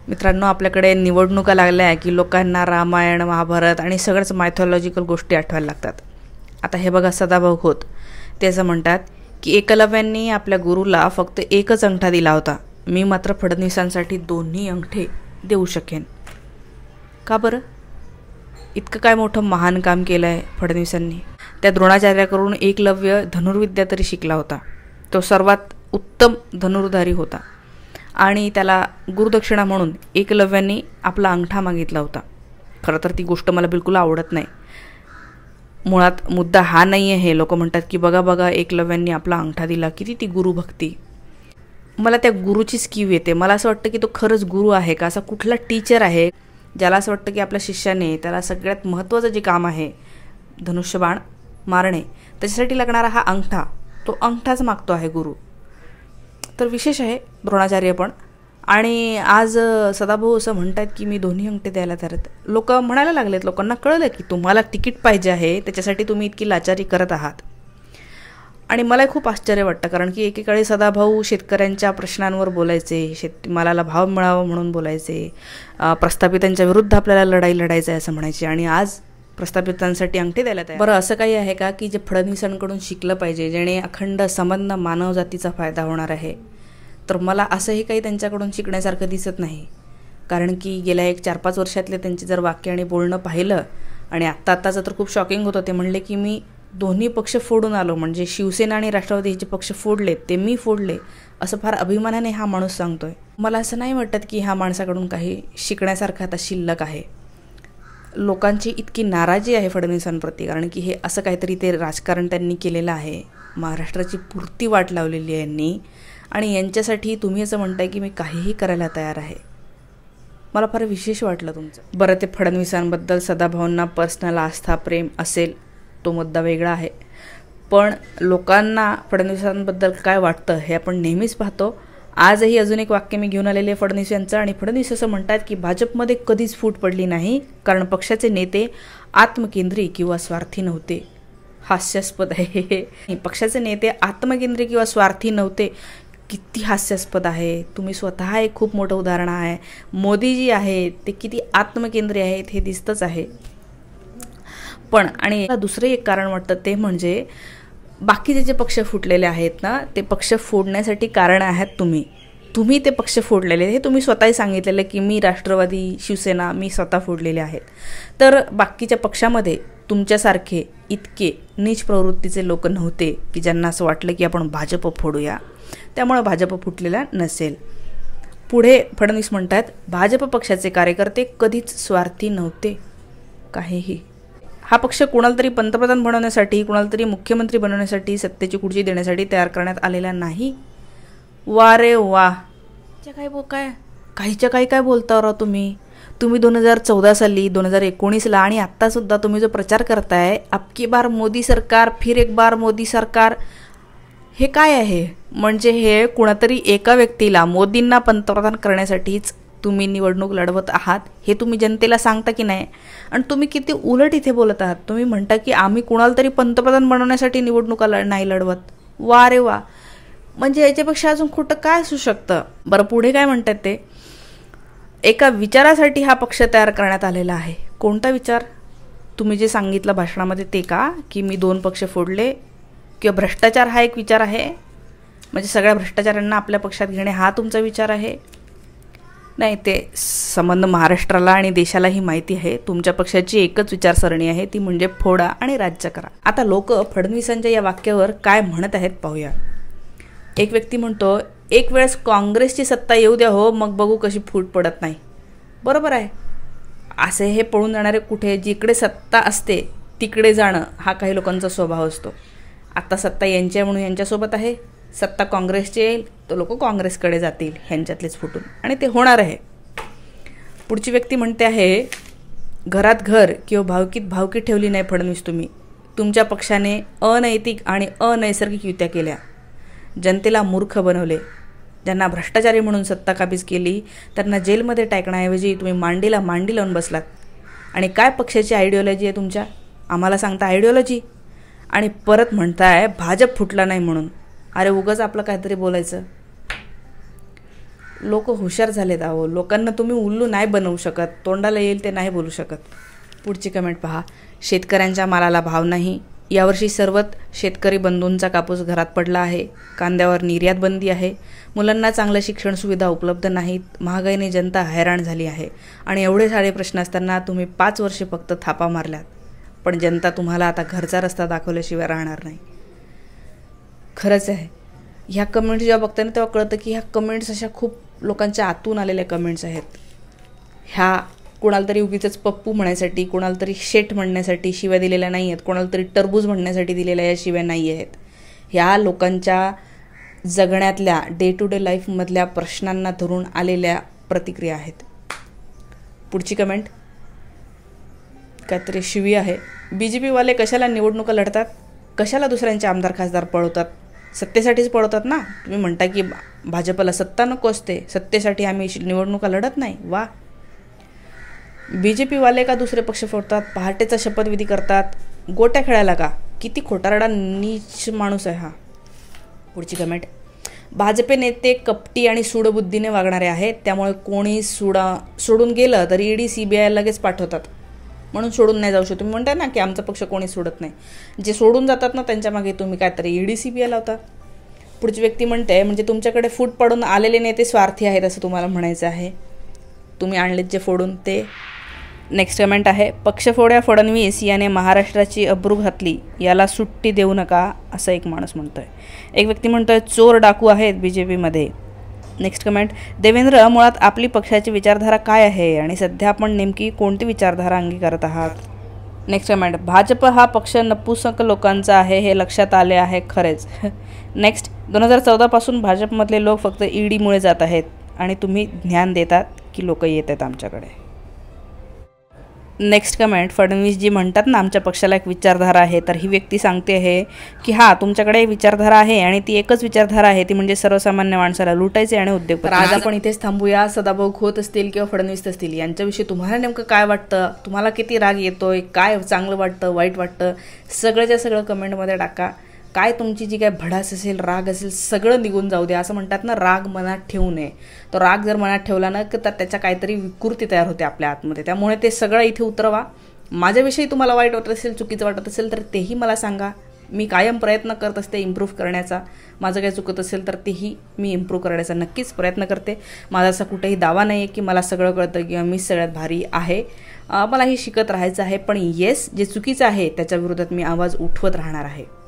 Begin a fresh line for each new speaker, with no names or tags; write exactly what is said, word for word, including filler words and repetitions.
मित्रांनो, आपल्याकडे निवडणुका लागल्या आहे की लोकांना रामायण, महाभारत आणि सगळ्याच मायथॉलॉजिकल गोष्टी आठवायला लागतात. आता हे बघा, सदाभाऊ खोत ते असं म्हणतात की एकलव्यांनी आपल्या गुरुला फक्त एकच अंगठा दिला होता, मी मात्र फडणवीसांसाठी दोन्ही अंगठे देऊ शकेन. का बरं? इतकं काय मोठं महान काम केलं आहे फडणवीसांनी. त्या द्रोणाचार्याकडून एकलव्य धनुर्विद्या तरी शिकला होता. तो सर्वात उत्तम धनुर्धारी होता आणि त्याला गुरुदक्षिणा म्हणून एकलव्यांनी आपला अंगठा मागितला होता. खरं तर ती गोष्ट मला बिलकुल आवडत नाही. मुळात मुद्दा हा नाही आहे. हे लोक म्हणतात की बघा बघा एकलव्यांनी आपला अंगठा दिला, किती ती गुरुभक्ती. मला त्या गुरुचीच कीव येते. मला असं वाटतं की तो खरंच गुरु आहे का, असा कुठला टीचर आहे ज्याला असं वाटतं की आपल्या शिष्याने त्याला सगळ्यात महत्त्वाचं जे काम आहे धनुष्यबाण मारणे, त्याच्यासाठी लागणारा हा अंगठा, तो अंगठाच मागतो आहे गुरु. तर विशेष आहे द्रोणाचार्य पण. आणि आज सदाभाऊ असं म्हणतात की मी दोन्ही अंगठे द्यायला तयार आहेत. लोक म्हणायला लागलेत, लोकांना कळलं की तुम्हाला तिकीट पाहिजे आहे, त्याच्यासाठी तुम्ही इतकी लाचारी करत आहात. आणि मला खूप आश्चर्य वाटतं, कारण की एकेकाळी सदाभाऊ शेतकऱ्यांच्या प्रश्नांवर बोलायचे, शेतमालाला भाव मिळावा म्हणून बोलायचे, प्रस्थापितांच्या विरुद्ध आपल्याला लढाई लढायचं आहे असं म्हणायचे, आणि आज प्रस्थापितांसाठी अंगठे द्यायला तयार. बरं, असं काही आहे का की जे फडणवीसांकडून शिकलं पाहिजे, जेणे अखंड संबंध मानवजातीचा फायदा होणार आहे? तर मला असंही काही त्यांच्याकडून शिकण्यासारखं दिसत नाही. कारण की गेल्या एक चार पाच वर्षातले त्यांचे जर वाक्य आणि बोलणं पाहिलं, आणि आत्ता आत्ताचं तर खूप शॉकिंग होतं. ते म्हणले की मी दोन्ही पक्ष फोडून आलो, म्हणजे शिवसेना आणि राष्ट्रवादी हे जे पक्ष फोडले ते मी फोडले, असं फार अभिमानाने हा माणूस सांगतोय. मला असं नाही वाटत की ह्या माणसाकडून काही शिकण्यासारखं आता शिल्लक आहे. लोकांची इतकी नाराजी आहे फडणवीसांप्रती, कारण की हे असं काहीतरी ते राजकारण त्यांनी केलेलं आहे. महाराष्ट्राची पुरती वाट लावलेली आहे यांनी, आणि यांच्यासाठी तुम्ही असं म्हणताय की मी काहीही करायला तयार आहे. मला फार विशेष वाटलं तुमचं. बरं, ते फडणवीसांबद्दल सदाभाऊंना पर्सनल आस्था प्रेम असेल, तो मुद्दा वेगळा आहे. पण लोकांना फडणवीसांबद्दल काय वाटतं हे आपण नेहमीच पाहतो. आजही अजून एक वाक्य मी घेऊन आलेले आहे फडणवीस यांचं, आणि फडणवीस असं म्हणतात की भाजपमध्ये कधीच फूट पडली नाही, कारण पक्षाचे नेते आत्मकेंद्री किंवा स्वार्थी नव्हते. हास्यास्पद आहे. पक्षाचे नेते आत्मकेंद्री किंवा स्वार्थी नव्हते, किती हास्यास्पद आहे. तुम्ही स्वतः एक खूप मोठं उदाहरण आहे. मोदीजी आहेत ते किती आत्मकेंद्री आहेत हे दिसतंच आहे. पण आणि दुसरं एक कारण वाटतं ते म्हणजे बाकीचे जे पक्ष फुटलेले आहेत ना, ते पक्ष फोडण्यासाठी कारण आहात तुम्ही. तुम्ही ते पक्ष फोडलेले, हे तुम्ही स्वतःही सांगितलेलं की मी राष्ट्रवादी, शिवसेना मी स्वतः फोडलेले आहेत. तर बाकीच्या पक्षामध्ये तुमच्यासारखे इतके नीच प्रवृत्तीचे लोक नव्हते की ज्यांना असं वाटलं की आपण भाजप फोडूया, त्यामुळे भाजप फुटलेला नसेल. पुढे फडणवीस म्हणतात भाजप पक्षाचे कार्यकर्ते कधीच स्वार्थी नव्हते काहीही. हा पक्ष कुणाला तरी पंतप्रधान बनवण्यासाठी, कुणाला तरी मुख्यमंत्री बनवण्यासाठी, सत्तेची खुर्ची देण्यासाठी तयार करण्यात आलेला नाही. वा रे वा. काय बो काय काहीच्या काही काय बोलता राव तुम्ही. तुम्ही दोन हजार चौदा साली, दोन हजार एकोणीसला आणि आत्तासुद्धा तुम्ही जो प्रचार करताय अबकी बार मोदी सरकार, फिर एक बार मोदी सरकार, हे काय आहे? म्हणजे हे कुणातरी एका व्यक्तीला, मोदींना पंतप्रधान करण्यासाठीच तुम्ही निवडणूक लढवत आहात हे तुम्ही जनतेला सांगता की नाही? आणि तुम्ही किती उलट इथे बोलत आहात. तुम्ही म्हणता की आम्ही कुणाला तरी पंतप्रधान बनवण्यासाठी निवडणुका लढ नाही लढवत. वा रे वा. म्हणजे याच्यापेक्षा अजून खोटं काय असू शकतं? बरं, पुढे काय म्हणतात ते, एका विचारासाठी हा पक्ष तयार करण्यात आलेला आहे. कोणता विचार? तुम्ही जे सांगितलं भाषणामध्ये ते का, की मी दोन पक्ष फोडले, किंवा भ्रष्टाचार हा एक विचार आहे, म्हणजे सगळ्या भ्रष्टाचारांना आपल्या पक्षात घेणे हा तुमचा विचार आहे? नाही, ते संबंध महाराष्ट्राला आणि देशालाही माहिती आहे. तुमच्या पक्षाची एकच विचारसरणी आहे, ती म्हणजे फोडा आणि राज्य करा. आता लोक फडणवीसांच्या या वाक्यावर काय म्हणत आहेत पाहूया. एक व्यक्ती म्हणतो, एक वेळेस काँग्रेसची सत्ता येऊ द्या हो, मग बघू कशी फूट पडत नाही. बरोबर आहे. असे हे पळून जाणारे कुठे, जिकडे सत्ता असते तिकडे जाणं हा काही लोकांचा स्वभाव असतो. आता सत्ता यांची आहे म्हणून यांच्यासोबत आहे, सत्ता काँग्रेसची येईल तर लोक काँग्रेसकडे जातील, ह्यांच्यातलेच फुटून, आणि ते होणार आहे. पुढची व्यक्ती म्हणते आहे, घरात घर किंवा भावकीत भावकी ठेवली नाही फडणवीस तुम्ही. तुमच्या पक्षाने अनैतिक आणि अनैसर्गिक युत्या केल्या, जनतेला मूर्ख बनवले. ज्यांना भ्रष्टाचारी म्हणून सत्ता काबीज केली त्यांना जेलमध्ये टाकण्याऐवजी तुम्ही मांडीला मांडी लावून बसलात. आणि काय पक्षाची आयडिओलॉजी आहे तुमच्या? आम्हाला सांगता आयडिओलॉजी, आणि परत म्हणताय भाजप फुटला नाही म्हणून. अरे उगाच आपलं काहीतरी बोलायचं. लोक हुशार झालेत आहो, लोकांना तुम्ही उल्लू नाही बनवू शकत, तोंडाला येईल ते नाही बोलू शकत. पुढची कमेंट पहा. शेतकऱ्यांच्या मालाला भाव नाही. यावर्षी सर्वच शेतकरी बंधूंचा कापूस घरात पडला आहे. कांद्यावर निर्यात बंदी आहे. मुलांना चांगलं शिक्षण सुविधा उपलब्ध नाहीत. महागाईने जनता हैराण झाली आहे. आणि एवढे सारे प्रश्न असताना तुम्ही पाच वर्षे फक्त थापा मारल्यात, पण जनता तुम्हाला आता घरचा रस्ता दाखवल्याशिवाय राहणार नाही. खरंच आहे. ह्या कमेंट्स जेव्हा बघताना तेव्हा कळतं की ह्या कमेंट्स अशा खूप लोकांच्या आतून आलेल्या कमेंट्स आहेत. ह्या कोणाला तरी उगीचंच पप्पू म्हणण्यासाठी, कोणाला तरी शेट म्हणण्यासाठी शिव्या दिलेल्या नाही आहेत, कोणाला तरी टरबूज म्हणण्यासाठी दिलेल्या या शिव्या नाही आहेत. ह्या लोकांच्या जगण्यातल्या डे टू डे लाईफमधल्या प्रश्नांना धरून आलेल्या प्रतिक्रिया आहेत. पुढची कमेंट काहीतरी शिवी आहे. बी जे पीवाले कशाला निवडणुका लढतात? कशाला दुसऱ्यांचे आमदार खासदार पळवतात? सत्तेसाठीच पळवतात ना. तुम्ही म्हणता की भाजपला सत्ता नको असते, सत्तेसाठी आम्ही निवडणुका लढत नाही. वा. बी जे पीवाले का दुसरे पक्ष फोडतात? पहाटेचा शपथविधी करतात. गोट्या खेळायला का? किती खोटारडा नीच माणूस आहे हा. पुढची कमेंट. भाजपे नेते कपटी आणि सूडबुद्धीने वागणारे आहेत, त्यामुळे कोणी सुडा सोडून गेलं तरी ईडी सी बी आय लगेच पाठवतात, म्हणून सोडून नाही जाऊ शकतो. तुम्ही म्हणता ना की आमचा पक्ष कोणी सोडत नाही. जे सोडून जातात ना त्यांच्या मागे तुम्ही काहीतरी ईडी सी बी आय लावता. पुढची व्यक्ती म्हणते म्हणजे तुमच्याकडे फूट पडून आलेले नेते स्वार्थी आहेत असं तुम्हाला म्हणायचं आहे. तुम्ही आणलेत जे फोडून ते. नेक्स्ट कमेंट आहे. पक्षफोड्या फडणवीस याने महाराष्ट्राची अब्रू घातली, याला सुट्टी देऊ नका असं एक माणूस म्हणतोय. एक व्यक्ती म्हणतोय चोर डाकू आहेत बी जे पीमध्ये. Next comment. देवेंद्र, मुळात आपली पक्षाची विचारधारा काय आहे आणि सध्या आपण नेमकी कोणती विचारधारा अंगीकारत आहात? Next comment. भाजप हा पक्ष नपुसक लोकांचा आहे हे लक्षात आले आहे खरेच. नेक्स्ट. दोन हजार चौदापासून भाजपमधले लोक फक्त ईडीमुळे जात आहेत आणि तुम्ही ज्ञान देतात की लोक येत आहेत आमच्याकडे. Next comment. फडणवीसजी म्हणतात ना आमच्या पक्षाला एक विचारधारा आहे, तर ही व्यक्ती सांगते आहे की हां तुमच्याकडे विचारधारा आहे आणि ती एकच विचारधारा आहे, ती म्हणजे सर्वसामान्य माणसाला लुटायचे आणि उद्योग. तर आज आपण इथेच थांबूया. सदाभाऊ खोत असतील किंवा फडणवीस असतील यांच्याविषयी तुम्हाला नेमकं काय वाटतं, तुम्हाला किती राग येतोय, काय चांगलं वाटतं, वाईट वाटतं, सगळंच्या सगळं कमेंटमध्ये टाका. काय तुमची जी काय भडास असेल, राग असेल, सगळं निघून जाऊ द्या. असं म्हणतात ना राग मनात ठेवू नये. तो राग जर मनात ठेवला ना तर त्याच्या काहीतरी विकृती तयार होते आपल्या आतमध्ये. त्यामुळे ते सगळं इथे उतरवा. माझ्याविषयी तुम्हाला वाईट वाटत असेल, चुकीचं वाटत असेल तर तेही मला सांगा. मी कायम प्रयत्न करत असते इम्प्रूव्ह करण्याचा. माझं काही चुकत असेल तर तेही मी इम्प्रूव्ह करण्याचा नक्कीच प्रयत्न करते. माझा असा कुठेही दावा नाही आहे की मला सगळं कळतं किंवा मी सगळ्यात भारी आहे. मलाही शिकत राहायचं आहे. पण येस, जे चुकीचं आहे त्याच्या विरोधात मी आवाज उठवत राहणार आहे.